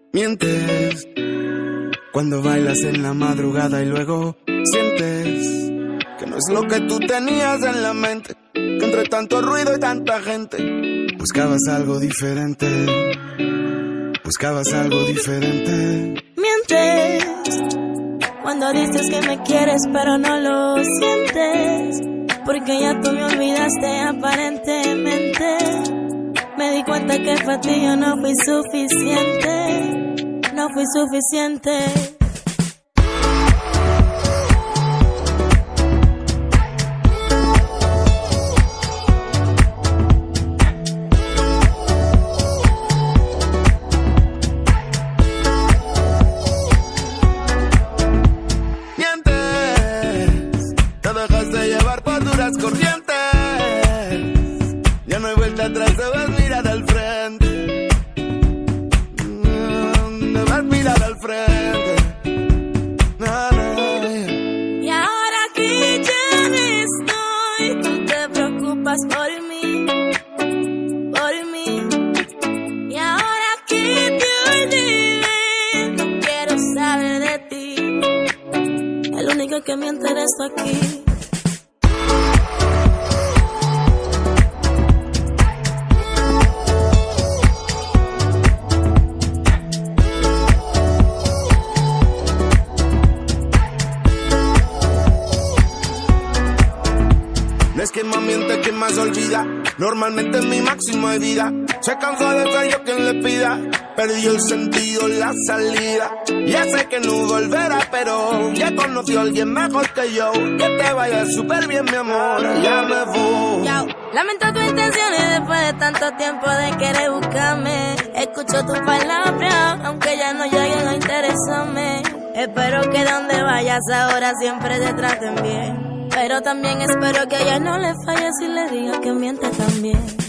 Mientes cuando bailas en la madrugada y luego sientes que no es lo que tú tenías en la mente, que entre tanto ruido y tanta gente buscabas algo diferente, buscabas algo diferente. Mientes cuando dices que me quieres pero no lo sientes, porque ya tú me olvidaste aparentemente. Me di cuenta que para ti yo no fui suficiente, no fui suficiente. Mientes, te dejaste llevar por duras corrientes, ya no hay vuelta atrás, debes mirar al frente, debes mirar al frente. Y ahora que ya no estoy, tú te preocupas por mí, por mí. Y ahora que te olvidé, no quiero saber de ti, el único que me interesa aquí. No es que más miente, que más olvida. Normalmente es mi máximo de vida. Se cansó de ser yo quien le pida. Perdió el sentido, la salida. Ya sé que no volverá, pero ya conoció a alguien mejor que yo. Que te vaya súper bien, mi amor. Ya me voy. Lamento tus intenciones después de tanto tiempo de querer buscarme. Escucho tus palabras, aunque ya no lleguen a interesarme. Espero que donde vayas ahora siempre te traten bien, pero también espero que a ella no le falles y le diga que miente también.